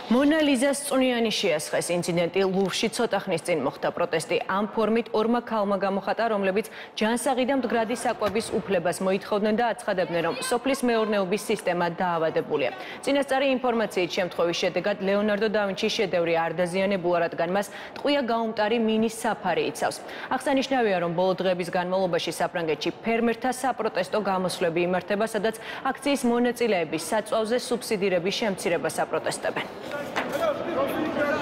მონა ლიზას წვნიანი შეასხეს ინციდენტი ლუვრში ცოტა ხნის წინ მოხდა პროტესტი ამ ფორმით ორმა ქალმა გამოხატა რომლებიც ჯანსაღი და მდგრადი საკვების უფლებას მოითხოვდნენ და აცხადებდნენ რომ სოფლის მეურნეობის სისტემა დაავადებულია წინასწარი ინფორმაციით შემთხვევის შედეგად ლეონარდო და ვინჩის შედევრი არ დაზიანებულა რადგან მას ტყვია გაუმტარი მინის საფარი იცავს აღსანიშნავია რომ ბოლო დღეების განმავლობაში საფრანგეთში ფერმერთა საპროტესტო გამოსვლები იმართება სადაც აქციის მონაწილეები საწვავზე სუბსიდირების შემცირებას აპროტესტებენ.